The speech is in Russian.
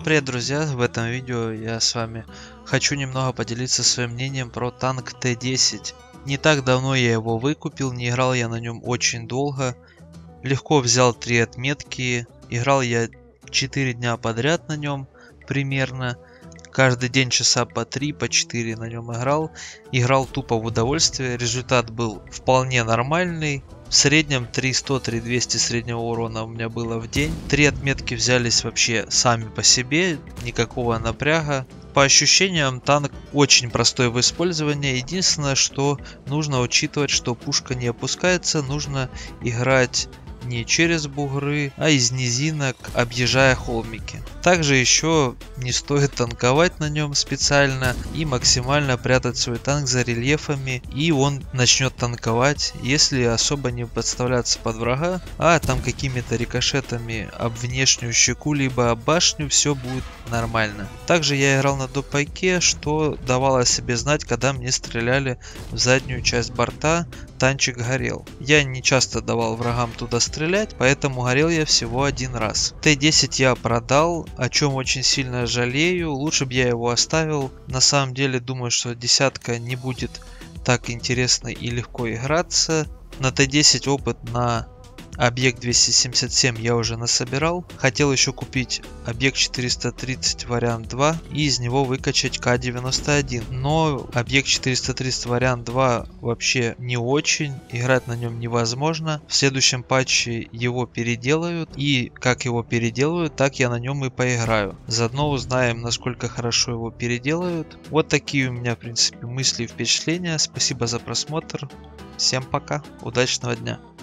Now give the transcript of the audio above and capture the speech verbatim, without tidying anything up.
привет, друзья! В этом видео я с вами хочу немного поделиться своим мнением про танк Т десять. Не так давно я его выкупил, не играл я на нем очень долго. Легко взял три отметки, играл я четыре дня подряд на нем примерно. Каждый день часа по три, по четыре на нем играл. Играл тупо в удовольствие, результат был вполне нормальный. В среднем три сто — три двести среднего урона у меня было в день. Три отметки взялись вообще сами по себе, никакого напряга. По ощущениям, танк очень простой в использовании. Единственное, что нужно учитывать, что пушка не опускается, нужно играть не через бугры, а из низинок, объезжая холмики. Также еще не стоит танковать на нем специально и максимально прятать свой танк за рельефами, и он начнет танковать, если особо не подставляться под врага, а там какими-то рикошетами об внешнюю щеку либо об башню, все будет нормально. Также я играл на допайке, что давало о себе знать, когда мне стреляли в заднюю часть борта, танчик горел. Я не часто давал врагам туда стрелять, поэтому горел я всего один раз. Т десять я продал, о чем очень сильно жалею. Лучше бы я его оставил. На самом деле думаю, что десятка не будет так интересно и легко играться. На Т десять опыт на объект двести семьдесят семь я уже насобирал. Хотел еще купить объект четыреста тридцать вариант два и из него выкачать К девяносто один. Но объект четыреста тридцать вариант два вообще не очень. Играть на нем невозможно. В следующем патче его переделают. И как его переделают, так я на нем и поиграю. Заодно узнаем, насколько хорошо его переделают. Вот такие у меня, в принципе, мысли и впечатления. Спасибо за просмотр. Всем пока. Удачного дня.